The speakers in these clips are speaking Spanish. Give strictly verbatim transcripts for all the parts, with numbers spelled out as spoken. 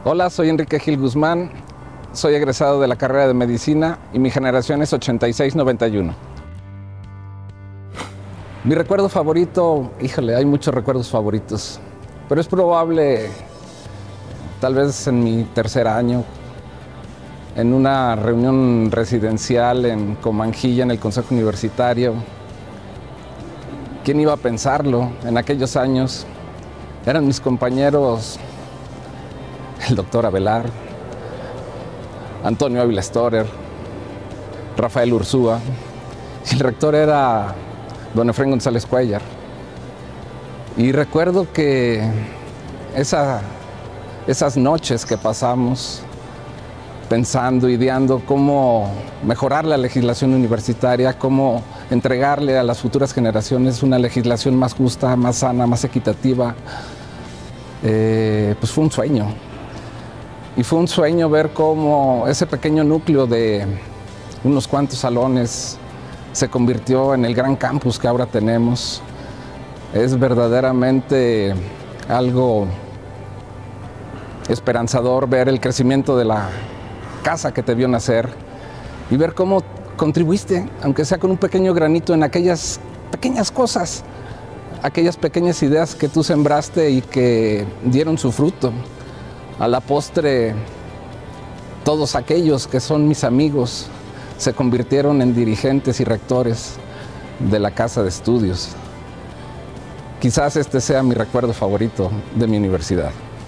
Hola, soy Enrique Gil Guzmán, soy egresado de la carrera de Medicina y mi generación es ochenta y seis noventa y uno. Mi recuerdo favorito, híjole, hay muchos recuerdos favoritos, pero es probable, tal vez en mi tercer año, en una reunión residencial en Comanjilla, en el Consejo Universitario. ¿Quién iba a pensarlo? En aquellos años eran mis compañeros el doctor Avelar, Antonio Ávila Storer, Rafael Ursúa, y el rector era don Efraín González Cuéllar. Y recuerdo que esa, esas noches que pasamos pensando, ideando cómo mejorar la legislación universitaria, cómo entregarle a las futuras generaciones una legislación más justa, más sana, más equitativa, eh, pues fue un sueño. Y fue un sueño ver cómo ese pequeño núcleo de unos cuantos salones se convirtió en el gran campus que ahora tenemos. Es verdaderamente algo esperanzador ver el crecimiento de la casa que te vio nacer y ver cómo contribuiste, aunque sea con un pequeño granito, en aquellas pequeñas cosas, aquellas pequeñas ideas que tú sembraste y que dieron su fruto. A la postre, todos aquellos que son mis amigos se convirtieron en dirigentes y rectores de la casa de estudios. Quizás este sea mi recuerdo favorito de mi universidad.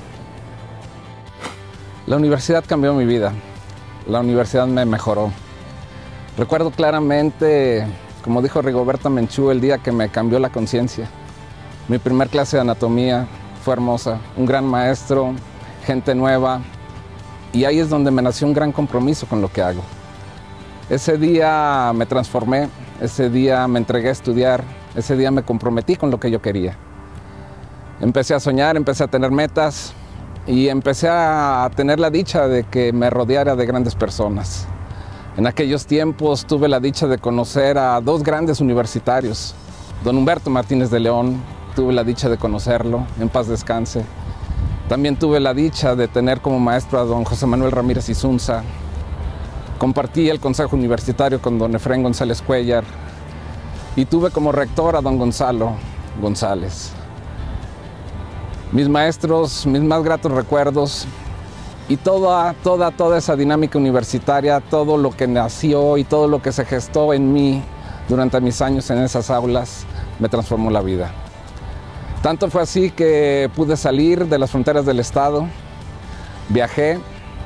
La universidad cambió mi vida. La universidad me mejoró. Recuerdo claramente, como dijo Rigoberta Menchú, el día que me cambió la conciencia. Mi primer clase de anatomía fue hermosa, un gran maestro, gente nueva, y ahí es donde me nació un gran compromiso con lo que hago. Ese día me transformé, ese día me entregué a estudiar, ese día me comprometí con lo que yo quería. Empecé a soñar, empecé a tener metas y empecé a tener la dicha de que me rodeara de grandes personas. En aquellos tiempos tuve la dicha de conocer a dos grandes universitarios. Don Humberto Martínez de León, tuve la dicha de conocerlo, en paz descanse. También tuve la dicha de tener como maestro a don José Manuel Ramírez Isunza. Compartí el consejo universitario con don Efraín González Cuéllar y tuve como rector a don Gonzalo González. Mis maestros, mis más gratos recuerdos y toda, toda, toda esa dinámica universitaria, todo lo que nació y todo lo que se gestó en mí durante mis años en esas aulas, me transformó la vida. Tanto fue así que pude salir de las fronteras del estado, viajé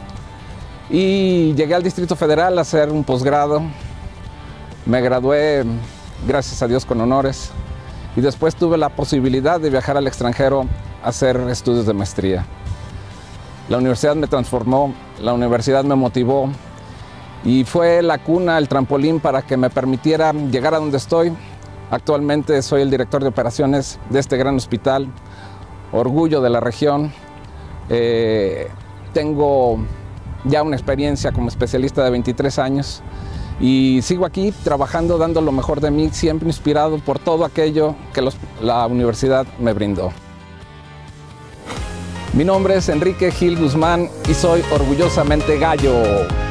y llegué al Distrito Federal a hacer un posgrado. Me gradué, gracias a Dios, con honores, y después tuve la posibilidad de viajar al extranjero a hacer estudios de maestría. La universidad me transformó, la universidad me motivó y fue la cuna, el trampolín para que me permitiera llegar a donde estoy. Actualmente soy el director de operaciones de este gran hospital, orgullo de la región. Eh, tengo ya una experiencia como especialista de veintitrés años y sigo aquí trabajando, dando lo mejor de mí, siempre inspirado por todo aquello que los, la universidad me brindó. Mi nombre es Enrique Gil Guzmán y soy orgullosamente gallo.